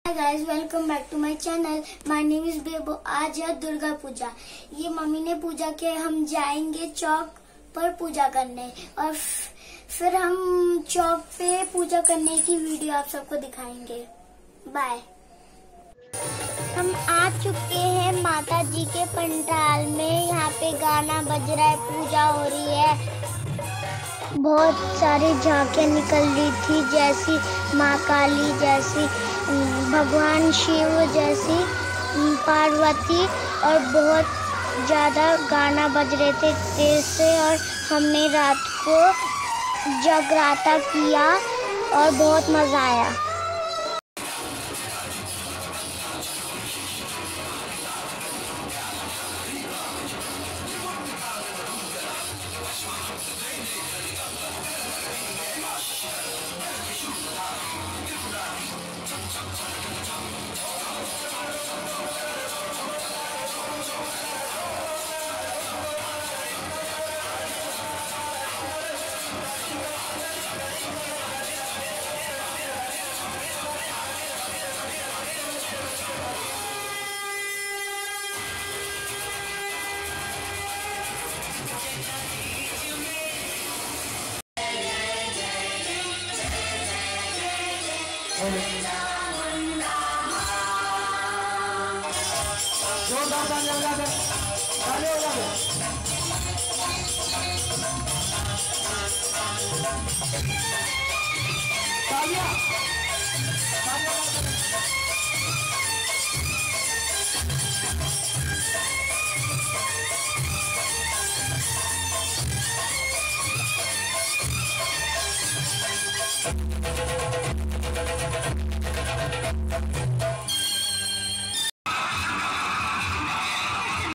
Hi guys, welcome back to my channel. My name is Bebo. आज है दुर्गा पूजा। ये mummy ने पूजा के हम जाएंगे चौक पर पूजा करने और फिर हम चौक पे पूजा करने की वीडियो आप सबको दिखाएंगे। बाय। हम आ चुके हैं माता जी के पंडाल में। यहाँ पे गाना बज रहा है, पूजा हो रही है। बहुत सारी झांकियाँ निकल रही थी, जैसी माँ काली, जैसी भगवान शिव, जैसी पार्वती, और बहुत ज़्यादा गाना बज रहे थे तेज से। और हमने रात को जगराता किया और बहुत मज़ा आया। जोरदार तालियां बजा दे, तालियां बजा दे। तालियां, तालियां बजा दे।